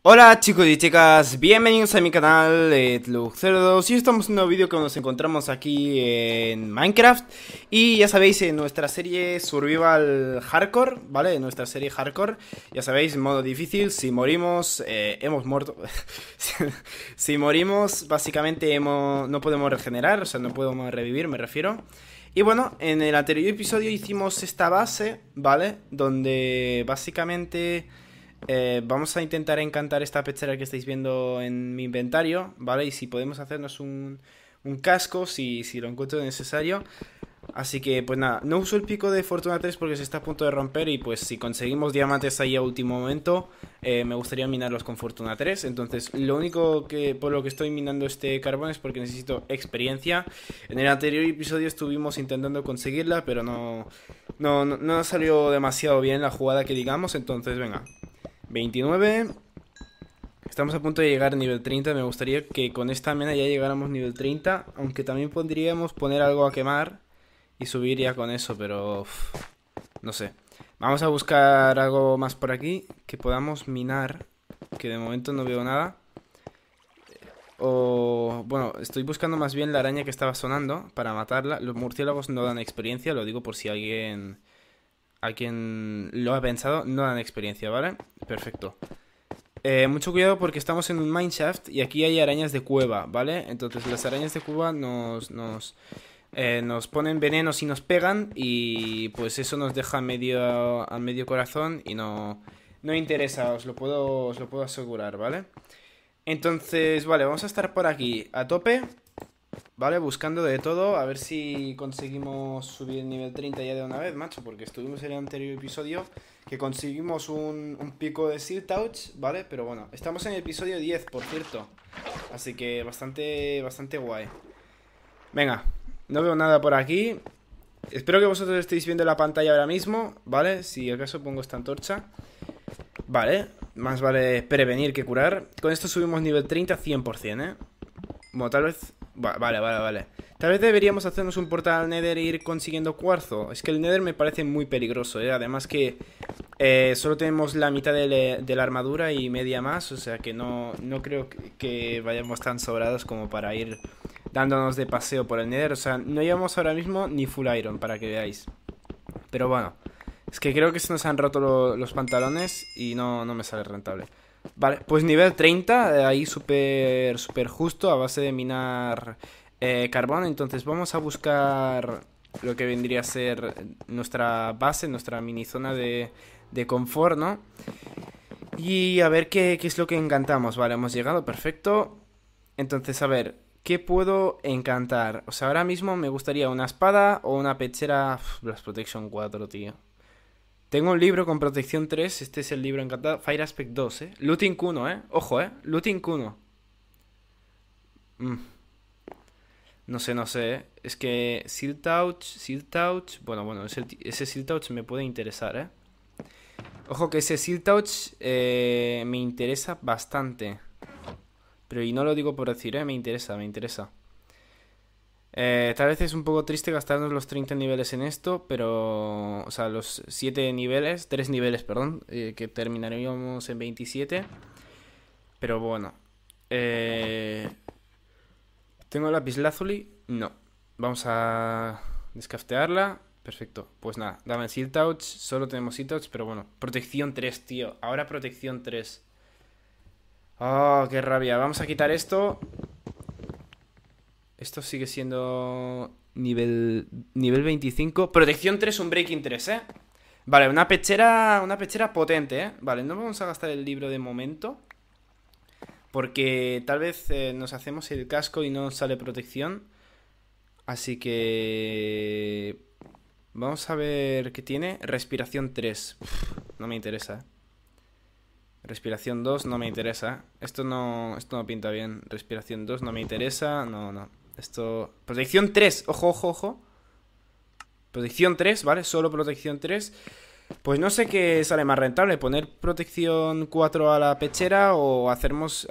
Hola chicos y chicas, bienvenidos a mi canal Tlug02 y estamos en un nuevo vídeo que nos encontramos aquí en Minecraft. Y ya sabéis, en nuestra serie Survival Hardcore, ¿vale? En nuestra serie Hardcore, ya sabéis, modo difícil, si morimos, hemos muerto. Si morimos, básicamente no podemos regenerar, o sea, no podemos revivir, me refiero. Y bueno, en el anterior episodio hicimos esta base, ¿vale? Donde básicamente... vamos a intentar encantar esta pechera que estáis viendo en mi inventario, ¿vale? Y si podemos hacernos un casco, si lo encuentro necesario. Así que, pues nada, no uso el pico de Fortuna 3 porque se está a punto de romper. Y pues si conseguimos diamantes ahí a último momento, me gustaría minarlos con Fortuna 3. Entonces, lo único que por lo que estoy minando este carbón es porque necesito experiencia. En el anterior episodio estuvimos intentando conseguirla, pero no salió demasiado bien la jugada que digamos. Entonces, venga. 29. Estamos a punto de llegar a nivel 30. Me gustaría que con esta mena ya llegáramos a nivel 30. Aunque también podríamos poner algo a quemar y subir ya con eso, pero no sé. Vamos a buscar algo más por aquí que podamos minar, que de momento no veo nada. O bueno, estoy buscando más bien la araña que estaba sonando para matarla. Los murciélagos no dan experiencia, lo digo por si alguien lo ha pensado, no dan experiencia, ¿vale? Perfecto. Mucho cuidado porque estamos en un mineshaft y aquí hay arañas de cueva, ¿vale? Entonces las arañas de cueva nos ponen venenos y nos pegan y pues eso nos deja a medio corazón y no interesa, os lo puedo asegurar, ¿vale? Entonces, vale, vamos a estar por aquí a tope, ¿vale? Buscando de todo, a ver si conseguimos subir el nivel 30 ya de una vez, macho. Porque estuvimos en el anterior episodio que conseguimos un pico de Seal Touch, ¿vale? Pero bueno, estamos en el episodio 10, por cierto. Así que bastante guay. Venga, no veo nada por aquí. Espero que vosotros estéis viendo la pantalla ahora mismo, ¿vale? Si acaso pongo esta antorcha. Vale, más vale prevenir que curar. Con esto subimos nivel 30 100%, ¿eh? Bueno, tal vez... Vale. Tal vez deberíamos hacernos un portal al Nether e ir consiguiendo cuarzo. Es que el Nether me parece muy peligroso, ¿eh? Además que solo tenemos la mitad de la armadura y media más. O sea que no creo que vayamos tan sobrados como para ir dándonos de paseo por el Nether. O sea, no llevamos ahora mismo ni full iron, para que veáis. Pero bueno, es que creo que se nos han roto los pantalones y no me sale rentable. Vale, pues nivel 30, ahí súper justo a base de minar carbón. Entonces vamos a buscar lo que vendría a ser nuestra base, nuestra mini zona de confort, ¿no? Y a ver qué es lo que encantamos. Vale, hemos llegado, perfecto. Entonces, a ver, ¿qué puedo encantar? O sea, ahora mismo me gustaría una espada o una pechera. Blast Protection 4, tío. Tengo un libro con protección 3. Este es el libro encantado. Fire Aspect 2, Looting Kuno, Ojo, Looting Kuno. No sé, Es que Seal Touch. Bueno, ese Seal Touch me puede interesar, Ojo que ese Seal Touch me interesa bastante. Pero y no lo digo por decir, me interesa. Tal vez es un poco triste gastarnos los 30 niveles en esto, pero... O sea, los 7 niveles, 3 niveles, perdón, que terminaríamos en 27. Pero bueno. ¿Tengo lapislázuli? No. Vamos a descaftearla. Perfecto. Pues nada, dame el Seal Touch. Solo tenemos Seal Touch, pero bueno. Protección 3, tío. Ahora protección 3. Oh, qué rabia. Vamos a quitar esto. Esto sigue siendo nivel 25. Protección 3, un Breaking 3, Vale, una pechera potente, Vale, no vamos a gastar el libro de momento. Porque tal vez nos hacemos el casco y no nos sale protección. Así que... Vamos a ver qué tiene. Respiración 3. No me interesa, Respiración 2 no me interesa. Esto no pinta bien. Respiración 2 no me interesa. No. Esto... Protección 3. Ojo. Protección 3, ¿vale? Solo protección 3. Pues no sé qué sale más rentable. Poner protección 4 a la pechera o hacernos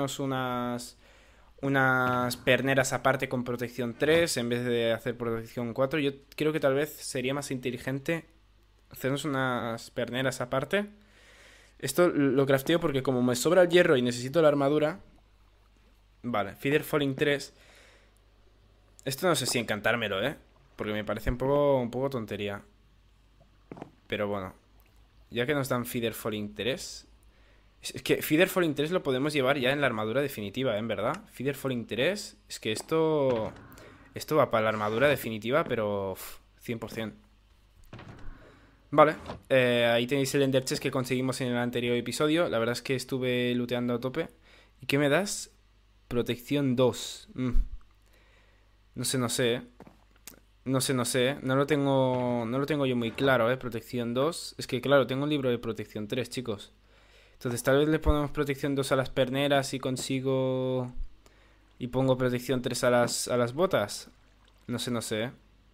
unas perneras aparte con protección 3 en vez de hacer protección 4. Yo creo que tal vez sería más inteligente hacernos unas perneras aparte. Esto lo crafteo porque como me sobra el hierro y necesito la armadura. Vale, Feather Falling 3. Esto no sé si encantármelo, porque me parece un poco tontería. Pero bueno, ya que nos dan Feather Falling 3. Es que Feather Falling 3 lo podemos llevar ya en la armadura definitiva, en verdad. Feather Falling 3. Es que esto va para la armadura definitiva, pero 100%. Vale, ahí tenéis el Ender Chest que conseguimos en el anterior episodio. La verdad es que estuve looteando a tope. ¿Y qué me das? Protección 2. No sé, no sé. No sé. No lo tengo yo muy claro, Protección 2. Es que claro, tengo un libro de protección 3, chicos. Entonces tal vez le ponemos protección 2 a las perneras y consigo... Y pongo protección 3 a las botas. No sé, no sé,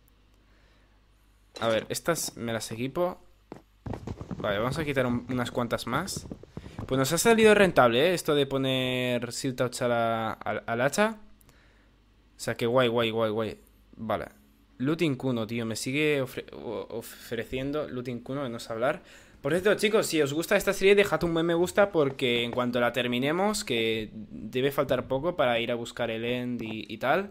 A ver, estas me las equipo. Vale, vamos a quitar unas cuantas más. Pues nos ha salido rentable, esto de poner Seal Touch al hacha. O sea que guay, guay, guay, guay. Vale. Looting Kuno, tío, me sigue ofreciendo Looting Kuno, que no sé hablar. Por cierto, chicos, si os gusta esta serie, dejad un buen me gusta porque en cuanto la terminemos, que debe faltar poco para ir a buscar el end y tal.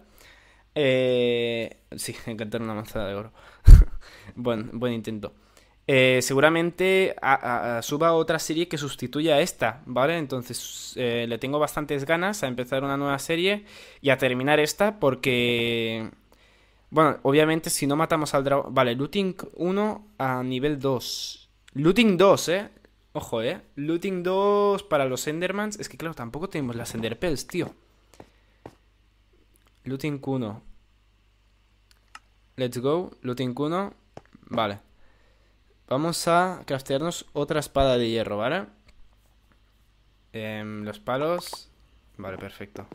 Sí, encantar una manzana de oro. Buen intento. Seguramente suba otra serie que sustituya a esta, ¿vale? Entonces le tengo bastantes ganas a empezar una nueva serie y a terminar esta porque... Bueno, obviamente si no matamos al dragón... Vale, Looting 1 a nivel 2. Looting 2, Ojo, Looting 2 para los Endermans. Es que claro, tampoco tenemos las Enderpearls, tío. Looting 1. Let's go. Looting 1. Vale. Vamos a craftearnos otra espada de hierro, ¿vale? Los palos. Vale, perfecto.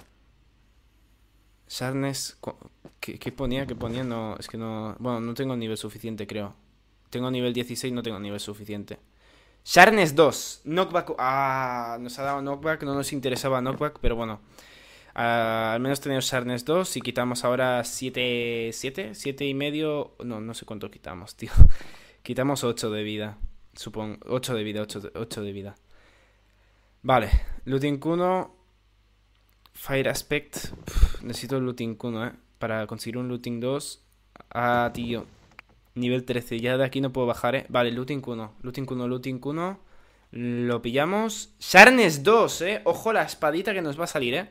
Sharpness. ¿Qué ponía? ¿Qué ponía? No, es que no... Bueno, no tengo nivel suficiente, creo. Tengo nivel 16, no tengo nivel suficiente. Sharpness 2. Knockback. Nos ha dado knockback. No nos interesaba knockback, pero bueno. Al menos tenemos Sharpness 2. Y quitamos ahora 7 y medio. No sé cuánto quitamos, tío. Quitamos 8 de vida. Supongo. 8 de vida, 8 de vida. Vale. Looting 1. Fire Aspect. Necesito Looting 1, para conseguir un Looting 2. Tío. Nivel 13. Ya de aquí no puedo bajar, Vale, Looting 1. Looting 1, Looting 1. Lo pillamos. Sharpness 2, Ojo la espadita que nos va a salir,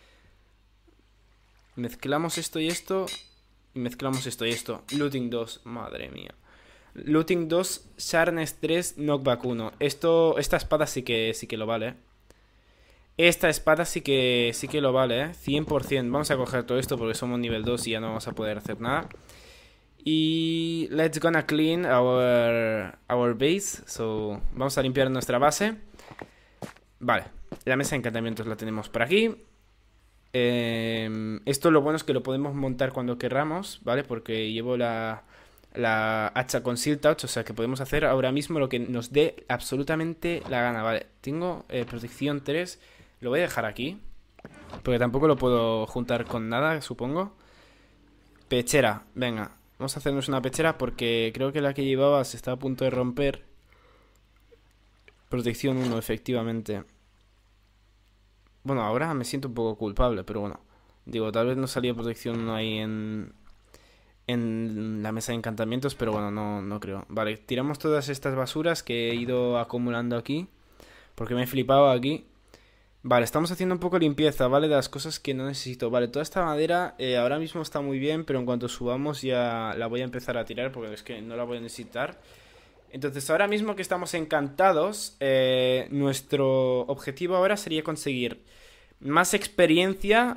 Mezclamos esto y esto. Y mezclamos esto y esto. Looting 2. Madre mía. Looting 2, Sharpness 3, Knockback 1. Esta espada sí que lo vale, Esta espada sí que lo vale, 100%. Vamos a coger todo esto porque somos nivel 2 y ya no vamos a poder hacer nada. Y let's gonna clean our base. So, vamos a limpiar nuestra base. Vale, la mesa de encantamientos la tenemos por aquí. Esto lo bueno es que lo podemos montar cuando querramos, ¿vale? Porque llevo la hacha con Seal Touch, o sea que podemos hacer ahora mismo lo que nos dé absolutamente la gana, ¿vale? Tengo protección 3, lo voy a dejar aquí, porque tampoco lo puedo juntar con nada, supongo. Pechera, venga, vamos a hacernos una pechera porque creo que la que llevaba se está a punto de romper. Protección 1, efectivamente. Bueno, ahora me siento un poco culpable, pero bueno. Digo, tal vez no salía protección 1 ahí en la mesa de encantamientos, pero bueno, no creo. Vale, tiramos todas estas basuras que he ido acumulando aquí, porque me he flipado aquí. Vale, estamos haciendo un poco de limpieza, ¿vale? De las cosas que no necesito. Vale, toda esta madera ahora mismo está muy bien, pero en cuanto subamos ya la voy a empezar a tirar, porque es que no la voy a necesitar. Entonces, ahora mismo que estamos encantados, nuestro objetivo ahora sería conseguir más experiencia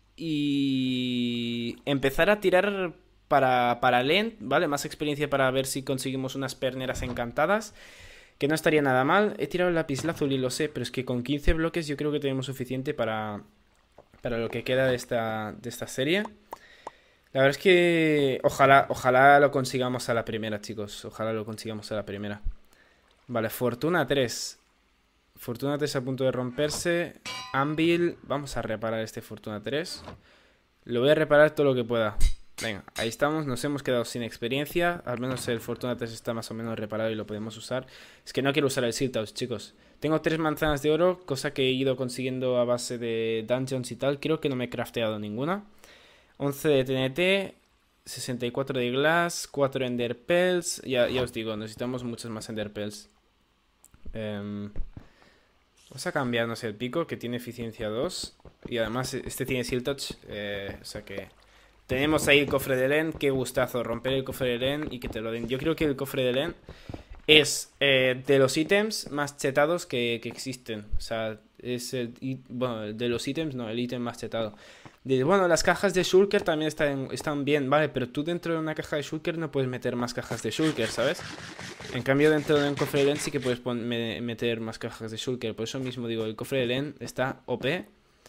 y empezar a tirar para Lent, ¿vale? Más experiencia para ver si conseguimos unas perneras encantadas, que no estaría nada mal. He tirado el lapislázuli y lo sé, pero es que con 15 bloques yo creo que tenemos suficiente para lo que queda de esta serie. La verdad es que ojalá lo consigamos a la primera, chicos. Ojalá lo consigamos a la primera. Vale, Fortuna 3. Fortuna 3 a punto de romperse. Anvil. Vamos a reparar este Fortuna 3. Lo voy a reparar todo lo que pueda. Venga, ahí estamos, nos hemos quedado sin experiencia. Al menos el Fortuna 3 está más o menos reparado y lo podemos usar. Es que no quiero usar el Silthouse, chicos. Tengo 3 manzanas de oro, cosa que he ido consiguiendo a base de dungeons y tal. Creo que no me he crafteado ninguna. 11 de TNT, 64 de glass, 4 Ender Pearls. Ya os digo, necesitamos muchos más Ender Pearls. Vamos a cambiarnos el pico, que tiene eficiencia 2. Y además este tiene Siltouch, o sea que... Tenemos ahí el cofre de Len, qué gustazo, romper el cofre de Len y que te lo den. Yo creo que el cofre de Len es de los ítems más chetados que existen. O sea, es bueno, de los ítems, no, el ítem más chetado. Bueno, las cajas de Shulker también están bien, vale, pero tú dentro de una caja de Shulker no puedes meter más cajas de Shulker, ¿sabes? En cambio, dentro de un cofre de Len sí que puedes meter más cajas de Shulker. Por eso mismo digo, el cofre de Len está OP.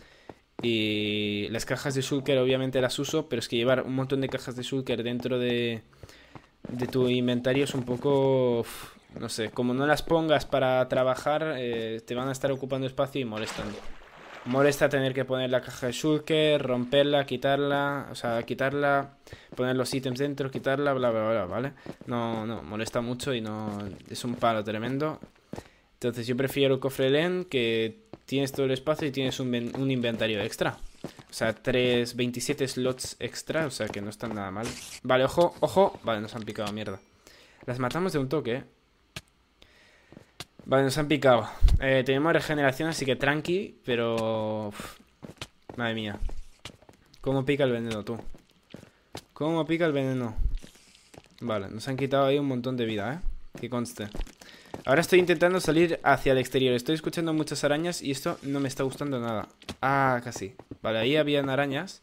Y las cajas de Shulker obviamente las uso, pero es que llevar un montón de cajas de Shulker dentro de tu inventario es un poco... no sé, como no las pongas para trabajar, te van a estar ocupando espacio y molestan. Molesta tener que poner la caja de Shulker, romperla, quitarla, o sea, quitarla, poner los ítems dentro, quitarla, bla, bla, bla, ¿vale? No, molesta mucho y no... es un palo tremendo. Entonces yo prefiero el cofre Len, que tienes todo el espacio y tienes un inventario extra. O sea, 27 slots extra, o sea que no están nada mal. Vale, ojo, ojo. Vale, nos han picado, mierda. Las matamos de un toque, ¿eh? Vale, nos han picado. Tenemos regeneración, así que tranqui, pero... madre mía. ¿Cómo pica el veneno, tú? ¿Cómo pica el veneno? Vale, nos han quitado ahí un montón de vida, ¿eh? Que conste. Ahora estoy intentando salir hacia el exterior. Estoy escuchando muchas arañas y esto no me está gustando nada. Ah, casi. Vale, ahí habían arañas.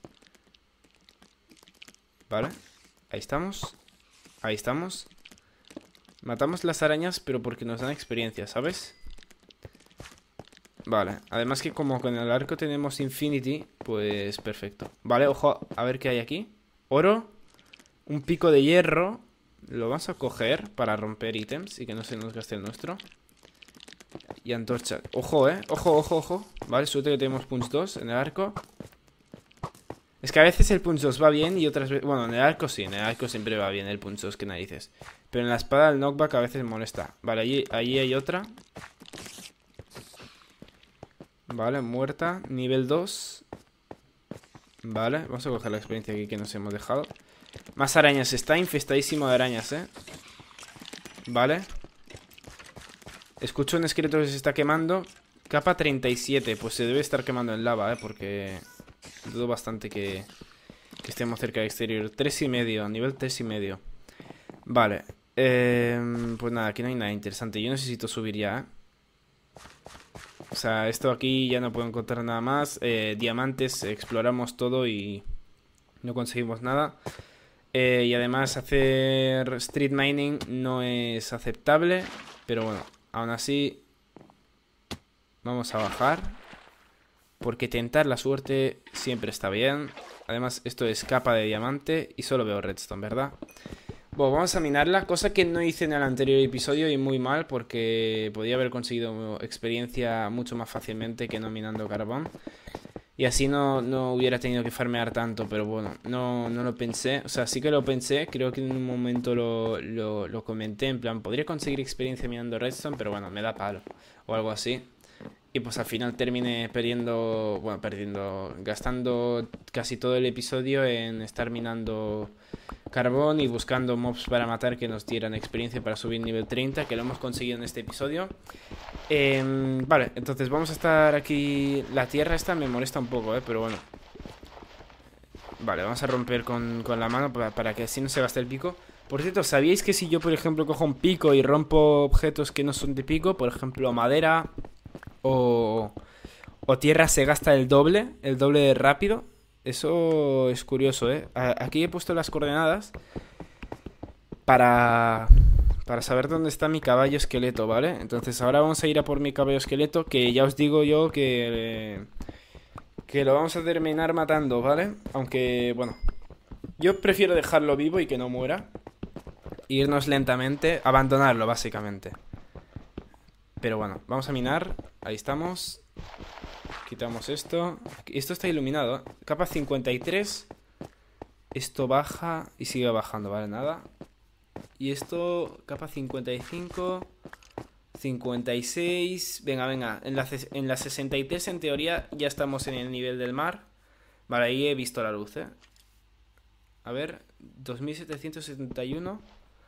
Vale. Ahí estamos. Ahí estamos. Matamos las arañas, pero porque nos dan experiencia, ¿sabes? Vale. Además que como con el arco tenemos Infinity, pues perfecto. Vale, ojo, a ver qué hay aquí. Oro. Un pico de hierro. Lo vamos a coger para romper ítems y que no se nos gaste el nuestro. Y antorcha. Ojo, ojo, ojo, ojo. Vale, suerte que tenemos punch 2 en el arco. Es que a veces el punch 2 va bien y otras veces... bueno, en el arco sí, en el arco siempre va bien el punch 2, que narices. Pero en la espada el knockback a veces molesta. Vale, allí hay otra. Vale, muerta. Nivel 2. Vale, vamos a coger la experiencia aquí que nos hemos dejado. Más arañas, está infestadísimo de arañas, Vale. Escucho un esqueleto que se está quemando. Capa 37, pues se debe estar quemando en lava, porque dudo bastante que estemos cerca del exterior. 3,5, nivel 3,5. Vale. Pues nada, aquí no hay nada interesante. Yo necesito subir ya, O sea, esto aquí ya no puedo encontrar nada más. Diamantes, exploramos todo y no conseguimos nada. Y además hacer street mining no es aceptable. Pero bueno, aún así vamos a bajar, porque tentar la suerte siempre está bien. Además esto es capa de diamante y solo veo redstone, ¿verdad? Bueno, vamos a minarla, cosa que no hice en el anterior episodio y muy mal, porque podía haber conseguido experiencia mucho más fácilmente que no minando carbón. Y así no hubiera tenido que farmear tanto, pero bueno, no lo pensé. O sea, sí que lo pensé, creo que en un momento lo comenté, en plan, podría conseguir experiencia minando redstone, pero bueno, me da palo, o algo así. Y pues al final terminé gastando casi todo el episodio en estar minando carbón y buscando mobs para matar que nos dieran experiencia para subir nivel 30, que lo hemos conseguido en este episodio. Vale, entonces vamos a estar aquí. La tierra esta me molesta un poco, pero bueno. Vale, vamos a romper con la mano para que así no se gaste el pico. Por cierto, ¿sabíais que si yo, por ejemplo, cojo un pico y rompo objetos que no son de pico, por ejemplo, madera o tierra, se gasta el doble de rápido? Eso es curioso, Aquí he puesto las coordenadas para saber dónde está mi caballo esqueleto, ¿vale? Entonces ahora vamos a ir a por mi caballo esqueleto, que ya os digo yo que lo vamos a terminar matando, ¿vale? Aunque, bueno, yo prefiero dejarlo vivo y que no muera. Irnos lentamente, abandonarlo básicamente. Pero bueno, vamos a minar. Ahí estamos. Quitamos esto. Esto está iluminado. Capa 53. Esto baja y sigue bajando, vale, nada. Y esto, capa 55, 56. Venga, venga. En la 63 en teoría ya estamos en el nivel del mar. Vale, ahí he visto la luz, ¿eh? A ver, 2771.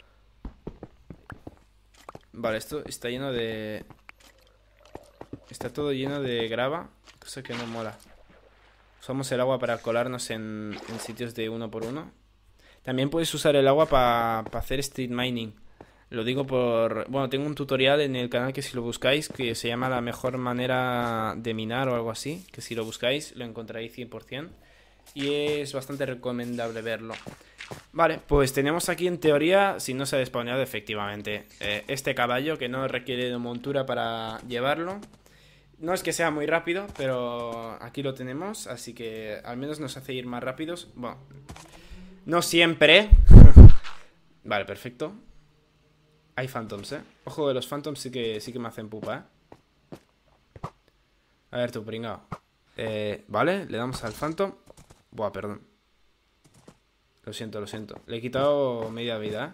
Vale, esto está lleno de... Está todo lleno de grava, cosa que no mola. Usamos el agua para colarnos en sitios de 1x1. También puedes usar el agua para hacer street mining. Lo digo por... Bueno, tengo un tutorial en el canal que si lo buscáis, que se llama la mejor manera de minar o algo así. Que si lo buscáis lo encontraréis 100%. Y es bastante recomendable verlo. Vale, pues tenemos aquí en teoría, si no se ha despawneado efectivamente, este caballo que no requiere de montura para llevarlo. No es que sea muy rápido, pero aquí lo tenemos, así que al menos nos hace ir más rápidos. Bueno, no siempre. Vale, perfecto. Hay phantoms, Ojo de los phantoms, sí que me hacen pupa, A ver tú, pringao. Vale, le damos al phantom. Buah, perdón. Lo siento, lo siento. Le he quitado media vida,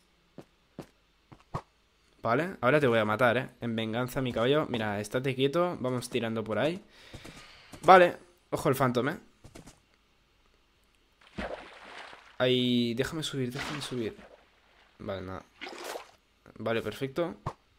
Vale, ahora te voy a matar, En venganza, mi caballo. Mira, estate quieto. Vamos tirando por ahí. Vale, ojo el phantom, Ahí, déjame subir, déjame subir. Vale, nada. Vale, perfecto.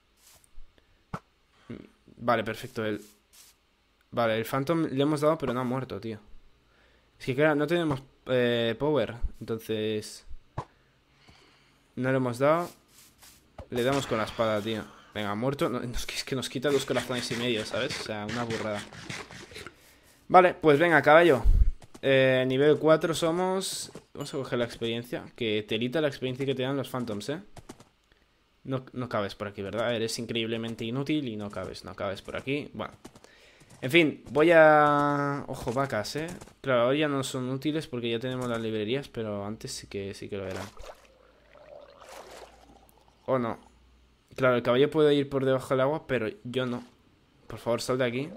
Vale, perfecto. Vale, el phantom le hemos dado, pero no ha muerto, tío. Es que claro, no tenemos power. Entonces no le hemos dado. Le damos con la espada, tío. Venga, muerto. No, es que nos quita 2,5 corazones, ¿sabes? O sea, una burrada. Vale, pues venga, caballo. Nivel 4 somos... Vamos a coger la experiencia. Que telita la experiencia que te dan los phantoms, No cabes por aquí, ¿verdad? Eres increíblemente inútil y no cabes por aquí. Bueno. En fin, voy a... Ojo, vacas, Claro, ahora ya no son útiles porque ya tenemos las librerías, pero antes sí que lo eran. ¿O no? Claro, el caballo puede ir por debajo del agua, pero yo no. Por favor, sal de aquí.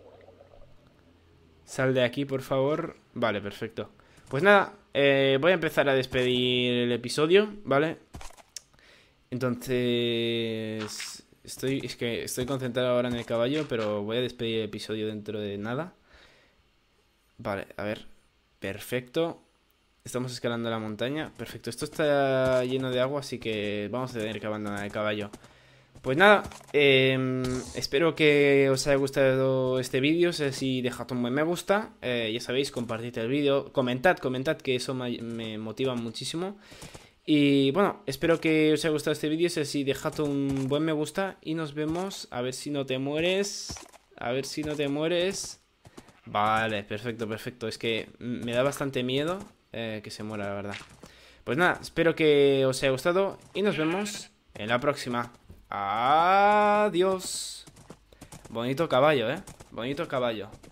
Sal de aquí, por favor. Vale, perfecto. Pues nada, voy a empezar a despedir el episodio, ¿vale? Entonces... Es que estoy concentrado ahora en el caballo, pero voy a despedir el episodio dentro de nada. Vale, a ver. Perfecto. Estamos escalando la montaña. Perfecto, esto está lleno de agua, así que vamos a tener que abandonar el caballo. Pues nada, espero que os haya gustado este vídeo. Si dejad un buen me gusta, ya sabéis, compartid el vídeo. Comentad, que eso me motiva muchísimo. Y bueno, espero que os haya gustado este vídeo. Si dejad un buen me gusta y nos vemos. A ver si no te mueres. A ver si no te mueres. Vale, perfecto, perfecto. Es que me da bastante miedo que se muera, la verdad. Pues nada, espero que os haya gustado y nos vemos en la próxima. Adiós. Bonito caballo, Bonito caballo.